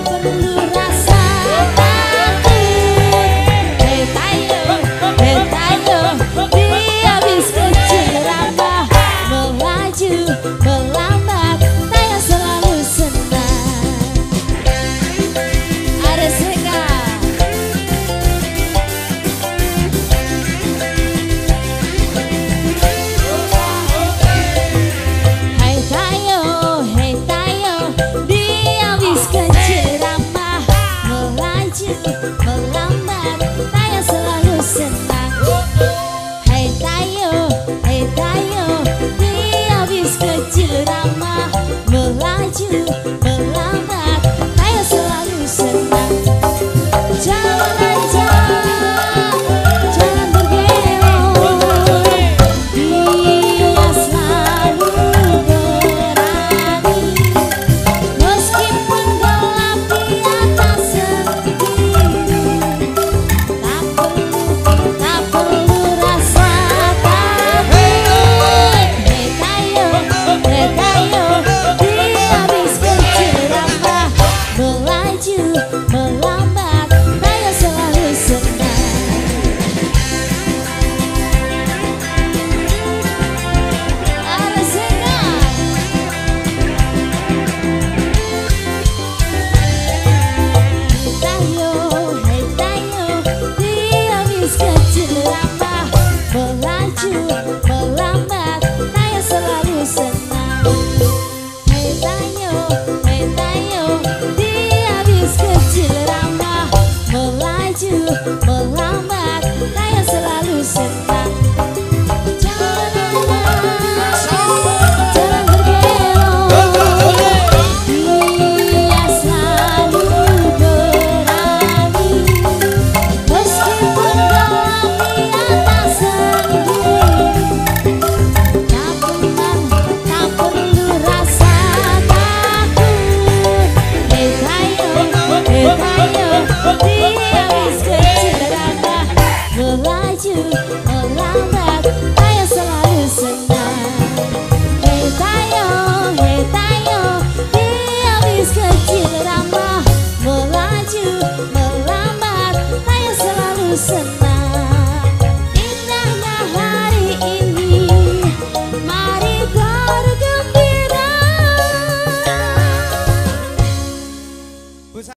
perlu rasa takut. Hei tayo, dia habis berceramah, melaju, melambat, tayo selalu senang. Ada seka. Hei tayo, dia habis berceramah, melaju, melambat, tayo selalu senang. Hei tayo, dia habis berceramah, melaju, melambat, tayo selalu senang. Jalan aja, jangan bergelok, dia selalu berani. Meskipun gelap di atas sendiri, tak perlu rasa takut. Hei tayo, dia habis berceramah, melaju, melambat, tayo selalu senang. Ada senang. Hei tayo, dia habis berceramah, melaju, melambat, tayo selalu senang. Hei tayo, dia habis berceramah, melaju, melambat.